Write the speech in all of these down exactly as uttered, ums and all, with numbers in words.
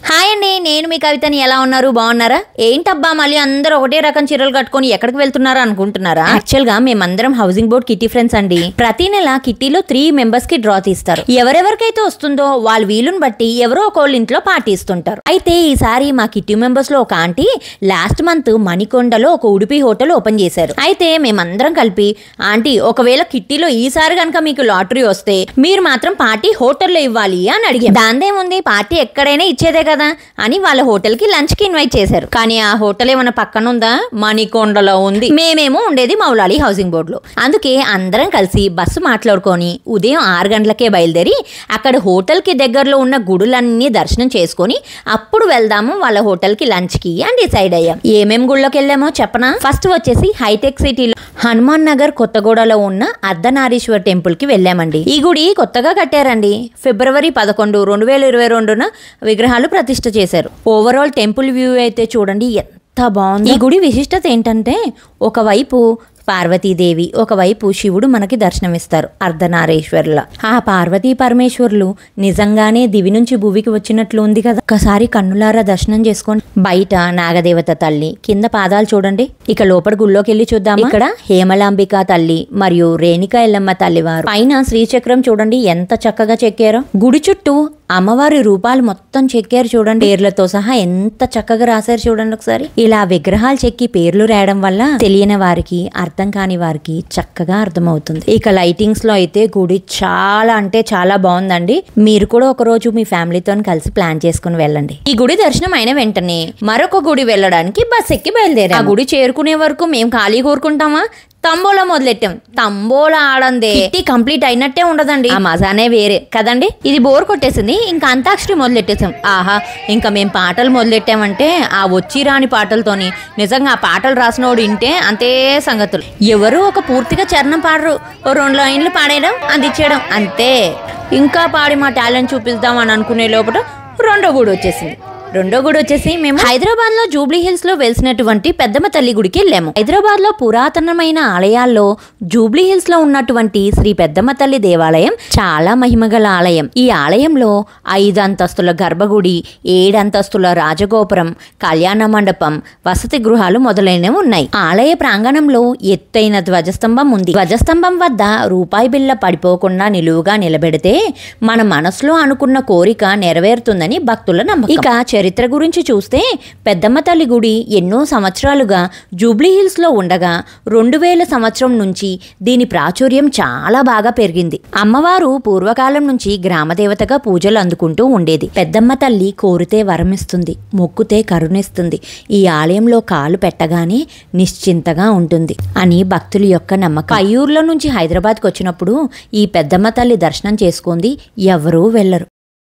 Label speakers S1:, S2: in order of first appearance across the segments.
S1: Hi అండి, నేను మీ కవితని. ఎలా ఉన్నారు? బాగున్నారా? ఏంటబ్బా మళ్ళీ అందరూ ఒకటే రకం చీరలు కట్టుకొని ఎక్కడికి వెళ్తున్నారా అనుకుంటున్నారా? యాక్చువల్ గా మేమందరం హౌసింగ్ బోర్డ్ కిట్టి ఫ్రెండ్స్ అండి. ప్రతి నెల కిట్టీలో త్రీ మెంబర్స్ కి డ్రా తీస్తారు. ఎవరెవరికైతే వస్తుందో వాళ్ళ వీలుని బట్టి ఎవరో ఒకళ్ళ ఇంట్లో పార్టీ ఇస్తుంటారు. అయితే ఈసారి మా కిట్టి మెంబర్స్ లో ఒక ఆంటీ లాస్ట్ మంత్ మణికొండలో ఒక ఉడిపి హోటల్ ఓపెన్ చేశారు. అయితే మేమందరం కలిపి, ఆంటీ ఒకవేళ కిట్టీలో ఈసారి కనుక మీకు లాటరీ వస్తే మీరు మాత్రం పార్టీ హోటల్లో ఇవ్వాలి అని అడిగాం. దాందేముంది, పార్టీ ఎక్కడైనా ఇచ్చేదే కదా అని వాళ్ళ హోటల్ కి లంచ్ కి ఇన్వైట్ చేశారు. కానీ ఆ హోటల్ ఏమైనా పక్కన ఉందా? మణికొండలో ఉంది. మేమేమో ఉండేది మౌలాలి హౌసింగ్ బోర్డ్ లో. అందుకే అందరం కలిసి బస్సు మాట్లాడుకొని ఉదయం ఆరు గంటలకే బయలుదేరి అక్కడ హోటల్ కి దగ్గరలో ఉన్న గుడులన్నీ దర్శనం చేసుకొని అప్పుడు వెళ్దాము వాళ్ళ హోటల్ కి లంచ్ కి అని డిసైడ్ అయ్యాం. ఏమేం గుళ్ళకి వెళ్ళామో చెప్పనా? ఫస్ట్ వచ్చేసి హైటెక్ సిటీలో హనుమాన్ నగర్ కొత్తగూడలో ఉన్న అర్ధనారీశ్వర్ టెంపుల్ కి వెళ్ళామండి. ఈ గుడి కొత్తగా కట్టారండి. ఫిబ్రవరి పదకొండు రెండు వేల ఇరవై రెండున విగ్రహాలు ప్రతిష్ఠ చేశారు. ఓవరాల్ టెంపుల్ వ్యూ అయితే చూడండి ఎంత బాగుంది. ఈ గుడి విశిష్టత ఏంటంటే, ఒకవైపు పార్వతీదేవి, ఒకవైపు శివుడు మనకి దర్శనమిస్తారు అర్ధనారీశ్వరుల. ఆ పార్వతీ పరమేశ్వరులు నిజంగానే దివి నుంచి భూమికి వచ్చినట్లు ఉంది కదా. ఒకసారి కన్నులారా దర్శనం చేసుకొని బయట నాగదేవత తల్లి, కింద పాదాలు చూడండి. ఇక లోపల గుళ్ళోకి వెళ్ళి చూద్దాం. ఇక్కడ హేమలాంబిక తల్లి మరియు రేణుకా ఎల్లమ్మ తల్లి వారు. పైన శ్రీచక్రం చూడండి ఎంత చక్కగా చెక్కారో. గుడి చుట్టూ అమ్మవారి రూపాలు మొత్తం చెక్కారు చూడండి. పేర్లతో సహా ఎంత చక్కగా రాశారు చూడండి ఒకసారి. ఇలా విగ్రహాలు చెక్కి పేర్లు రాయడం వల్ల తెలియని వారికి, అర్థం కాని వారికి చక్కగా అర్థమవుతుంది. ఇక లైటింగ్స్ లో అయితే గుడి చాలా అంటే చాలా బాగుందండి. మీరు కూడా ఒక రోజు మీ ఫ్యామిలీతో కలిసి ప్లాన్ చేసుకుని వెళ్ళండి. ఈ గుడి దర్శనం అయిన వెంటనే మరొక గుడి వెళ్ళడానికి బస్ ఎక్కి బయలుదేరాం. ఆ గుడి చేరుకునే వరకు మేము ఖాళీ కోరుకుంటామా? తంబోలా మొదలెట్టాం. తంబోలా ఆడందే కిట్టి కంప్లీట్ అయినట్టే ఉండదండి. ఆ మజానే వేరే కదండి. ఇది బోర్ కొట్టేసింది. ఇంకా అంతాక్షరి మొదలెట్టేసాం. ఆహా, ఇంకా మేము పాటలు మొదలెట్టామంటే ఆ వచ్చి రాని పాటలతోని నిజంగా ఆ పాటలు రాసినోడు ఇంటే అంతే సంగతులు. ఎవరు ఒక పూర్తిగా చరణం పాడరు, ఓ రెండు లైన్లు పాడేయడం, అందించేయడం అంతే. ఇంకా పాడి మా టాలెంట్ చూపిద్దాం అని అనుకునే లోపల రెండో గుడి వచ్చేసింది. రెండో గుడి వచ్చేసి మేము హైదరాబాద్ లో జూబ్లీ హిల్స్ లో వెలిసినటువంటి పెద్దమ్మ తల్లి గుడికి వెళ్ళాము. హైదరాబాద్ లో పురాతనమైన ఆలయాల్లో జూబ్లీ హిల్స్ లో ఉన్నటువంటి శ్రీ పెద్దమ్మ తల్లి దేవాలయం చాలా మహిమగల ఆలయం. ఈ ఆలయంలో ఐదు అంతస్తుల గర్భగుడి, ఏడు అంతస్తుల రాజగోపురం, కళ్యాణ మండపం, వసతి గృహాలు మొదలైనవి ఉన్నాయి. ఆలయ ప్రాంగణంలో ఎత్తైన ధ్వజస్తంభం ఉంది. ధ్వజస్తంభం వద్ద రూపాయి బిళ్ళ పడిపోకుండా నిలువుగా నిలబెడితే మన మనసులో అనుకున్న కోరిక నెరవేరుతుందని భక్తుల నమ్మకం. ఇక చరిత్ర గురించి చూస్తే పెద్దమ్మ తల్లి గుడి ఎన్నో సంవత్సరాలుగా జూబ్లీ హిల్స్ లో ఉండగా రెండు వేల సంవత్సరం నుంచి దీని ప్రాచుర్యం చాలా బాగా పెరిగింది. అమ్మవారు పూర్వకాలం నుంచి గ్రామదేవతగా పూజలు అందుకుంటూ ఉండేది. పెద్దమ్మ తల్లి కోరితే వరమిస్తుంది, మొక్కుతే కరుణిస్తుంది. ఈ ఆలయంలో కాలు పెట్టగానే నిశ్చింతగా ఉంటుంది అని భక్తుల యొక్క నమ్మకం. అయ్యూర్లో నుంచి హైదరాబాద్కి వచ్చినప్పుడు ఈ పెద్దమ్మ తల్లి దర్శనం చేసుకుంది ఎవరూ వెళ్లరు.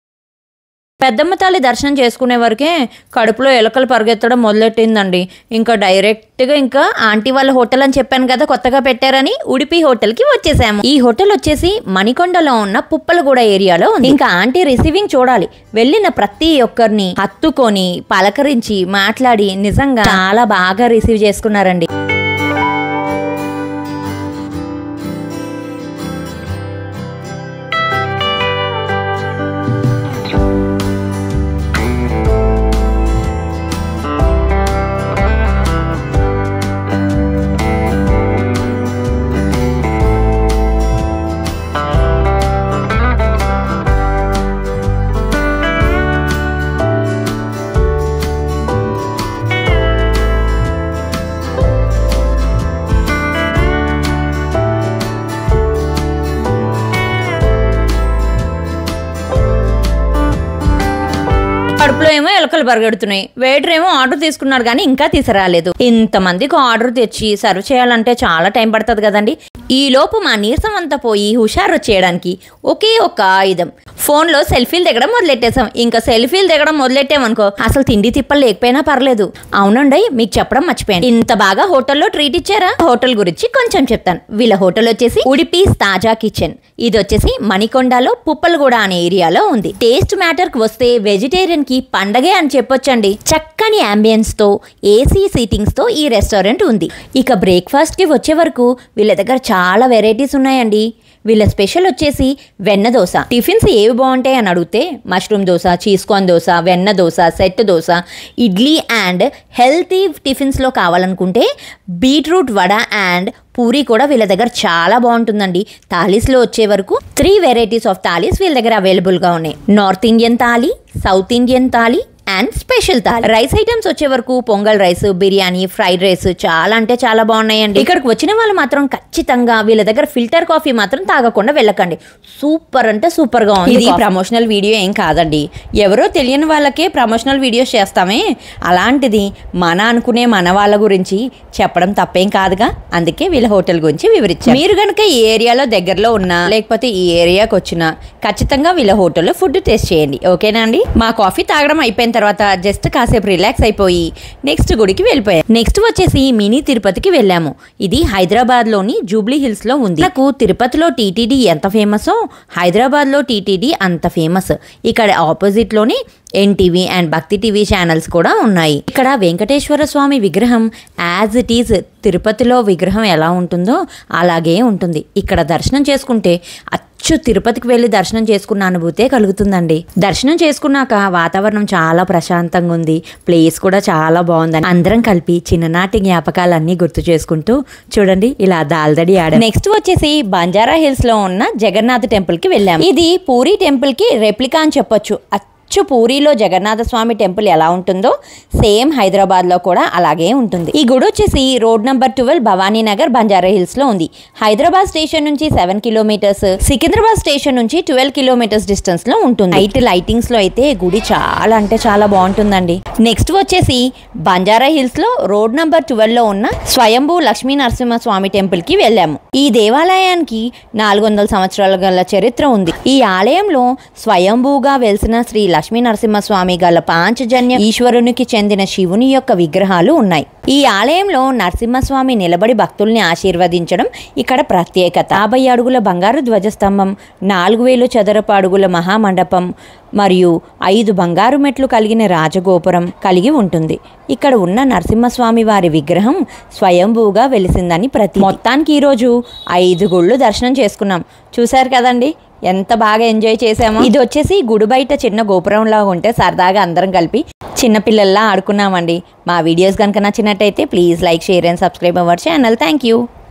S1: పెద్దమ్మ తల్లి దర్శనం చేసుకునే వరకే కడుపులో ఎలకలు పరిగెత్తడం మొదలెట్టిందండి. ఇంకా డైరెక్ట్గా ఇంకా ఆంటీ వాళ్ళ హోటల్ అని చెప్పాను కదా కొత్తగా పెట్టారని, ఉడిపి హోటల్కి వచ్చేసాము. ఈ హోటల్ వచ్చేసి మణికొండలో ఉన్న పుప్పలగూడ ఏరియాలో ఉంది. ఇంకా ఆంటీ రిసీవింగ్ చూడాలి. వెళ్ళిన ప్రతి ఒక్కరిని హత్తుకొని పలకరించి మాట్లాడి నిజంగా చాలా బాగా రిసీవ్ చేసుకున్నారండి. కడుపులో ఏమో ఎలకలు బరగెడుతున్నాయి. వెయిటర్ ఏమో ఆర్డర్ తీసుకున్నారు కానీ ఇంకా తీసుకురాలేదు. ఇంతమందికి ఆర్డర్ తెచ్చి సర్వ్ చేయాలంటే చాలా టైం పడుతుంది కదండి. ఈ లోపు మా నీరసం అంతా పోయి హుషారు చేయడానికి ఒకే ఒక ఆయుధం, ఫోన్ లో సెల్ఫీలు దిగడం మొదలెట్టేసాం. ఇంకా సెల్ఫీలు దిగడం మొదలెట్టామనుకో అసలు తిండి తిప్పలు లేకపోయినా పర్లేదు. అవునండి, మీకు చెప్పడం మర్చిపోయాను. ఇంత బాగా హోటల్లో ట్రీట్ ఇచ్చారా? హోటల్ గురించి కొంచెం చెప్తాను. వీళ్ళ హోటల్ వచ్చేసి ఉడిపీస్ తాజా కిచెన్. ఇది వచ్చేసి మణికొండలో పుప్పలగూడ అనే ఏరియాలో ఉంది. టేస్ట్ మ్యాటర్ కి వస్తే వెజిటేరియన్ కి పండగే అని చెప్పొచ్చండి. చక్కని అంబియన్స్ తో, ఏసీ సీటింగ్స్ తో ఈ రెస్టారెంట్ ఉంది. ఇక బ్రేక్ఫాస్ట్ కి వచ్చే వరకు వీళ్ళ దగ్గర చాలా వెరైటీస్ ఉన్నాయండి. వీళ్ళ స్పెషల్ వచ్చేసి వెన్న దోశ. టిఫిన్స్ ఏవి బాగుంటాయి అని అడిగితే mushroom dosa, cheese corn dosa, వెన్న dosa, set dosa, idli and healthy టిఫిన్స్లో కావాలనుకుంటే బీట్రూట్ వడ అండ్ పూరి కూడా వీళ్ళ దగ్గర చాలా బాగుంటుందండి. థాలీస్లో వచ్చే వరకు త్రీ వెరైటీస్ ఆఫ్ థాలీస్ వీళ్ళ దగ్గర అవైలబుల్గా ఉన్నాయి. North Indian thali, south Indian thali and special thali. Rice items వచ్చే వరకు pongal rice, biryani, fried rice చాలా అంటే చాలా బాగున్నాయండి. ఇక్కడికి వచ్చిన వాళ్ళు మాత్రం ఖచ్చితంగా వీళ్ళ దగ్గర ఫిల్టర్ కాఫీ మాత్రం తాగకుండా వెళ్ళకండి. సూపర్ అంటే సూపర్ గా ఉంది. ఇది ప్రమోషనల్ వీడియో ఏం కాదండి, ఎవరో తెలియని వాళ్ళకే ప్రమోషనల్ వీడియోస్ చేస్తామే, అలాంటిది మన అనుకునే మన వాళ్ళ గురించి చెప్పడం తప్పేం కాదుగా. అందుకే వీళ్ళ హోటల్ గురించి వివరించారు. మీరు కనుక ఈ ఏరియాలో దగ్గరలో ఉన్నా లేకపోతే ఈ ఏరియాకి వచ్చినా ఖచ్చితంగా వీళ్ళ హోటల్లో ఫుడ్ టేస్ట్ చేయండి. ఓకేనా అండి? మా కాఫీ తాగడం అయిపోయిన తర్వాత జస్ట్ కాసేపు రిలాక్స్ అయిపోయి నెక్స్ట్ గుడికి వెళ్ళిపోయాం. నెక్స్ట్ వచ్చేసి మినీ తిరుపతికి వెళ్ళాము. ఇది హైదరాబాద్ లోని జూబ్లీ హిల్స్ లో ఉంది. నాకు తిరుపతిలో టీటీడీ ఎంత ఫేమసో హైదరాబాద్ లో టీటీడీ అంత ఫేమస్. ఇక్కడ ఆపోజిట్ లోని NTV and Bhakti TV channels కూడా ఉన్నాయి. ఇక్కడ వెంకటేశ్వర స్వామి విగ్రహం యాజ్ ఇట్ ఈజ్ తిరుపతిలో విగ్రహం ఎలా ఉంటుందో అలాగే ఉంటుంది. ఇక్కడ దర్శనం చేసుకుంటే అచ్చు తిరుపతికి వెళ్ళి దర్శనం చేసుకున్న అనుభూతే కలుగుతుందండి. దర్శనం చేసుకున్నాక వాతావరణం చాలా ప్రశాంతంగా ఉంది, ప్లేస్ కూడా చాలా బాగుందని అందరం కలిపి చిన్ననాటి జ్ఞాపకాలన్నీ గుర్తు చేసుకుంటూ చూడండి ఇలా దాల్దడి ఆడాం. నెక్స్ట్ వచ్చేసి బంజారా హిల్స్ లో ఉన్న జగన్నాథ్ టెంపుల్ కి వెళ్ళాము. ఇది పూరి టెంపుల్ కి రెప్లికా అని చెప్పొచ్చు. అచ్చు పూరిలో జగన్నాథ స్వామి టెంపుల్ ఎలా ఉంటుందో సేమ్ హైదరాబాద్ లో కూడా అలాగే ఉంటుంది. ఈ గుడి వచ్చేసి road number twelve Bhavani Nagar Banjara Hills లో ఉంది. హైదరాబాద్ స్టేషన్ నుంచి సెవెన్ కిలోమీటర్స్, సికింద్రాబాద్ స్టేషన్ నుంచి ట్వెల్వ్ కిలోమీటర్స్ డిస్టెన్స్ లో ఉంటుంది. నైట్ లైటింగ్స్ లో అయితే గుడి చాలా అంటే చాలా బాగుంటుందండి. నెక్స్ట్ వచ్చేసి బంజారా హిల్స్ లో రోడ్ నంబర్ ట్వెల్వ్ లో ఉన్న స్వయంభూ లక్ష్మీ నరసింహ స్వామి టెంపుల్ కి వెళ్ళాము. ఈ దేవాలయానికి నాలుగు వందల సంవత్సరాల గల చరిత్ర ఉంది. ఈ ఆలయంలో స్వయంభూగా వెలిసిన శ్రీ లక్ష్మీ నరసింహస్వామి గల పాంచజన్య ఈశ్వరునికి చెందిన శివుని యొక్క విగ్రహాలు ఉన్నాయి. ఈ ఆలయంలో నరసింహస్వామి నిలబడి భక్తుల్ని ఆశీర్వదించడం ఇక్కడ ప్రత్యేకత. యాభై అడుగుల బంగారు ధ్వజస్తంభం, నాలుగు వేలు చదరపు అడుగుల మహామండపం మరియు ఐదు బంగారు మెట్లు కలిగిన రాజగోపురం కలిగి ఉంటుంది. ఇక్కడ ఉన్న నరసింహస్వామి వారి విగ్రహం స్వయంభూగా వెలిసిందని ప్రతి. మొత్తానికి ఈరోజు ఐదు గుళ్ళు దర్శనం చేసుకున్నాం. చూశారు కదండి ఎంత బాగా ఎంజాయ్ చేసామో. ఇది వచ్చేసి గుడి బయట చిన్న గోపురంలా ఉంటే సరదాగా అందరం కలిపి చిన్నపిల్లల్లా ఆడుకున్నామండి. మా వీడియోస్ కనుక నచ్చినట్టయితే please like, share and subscribe our channel. Thank you.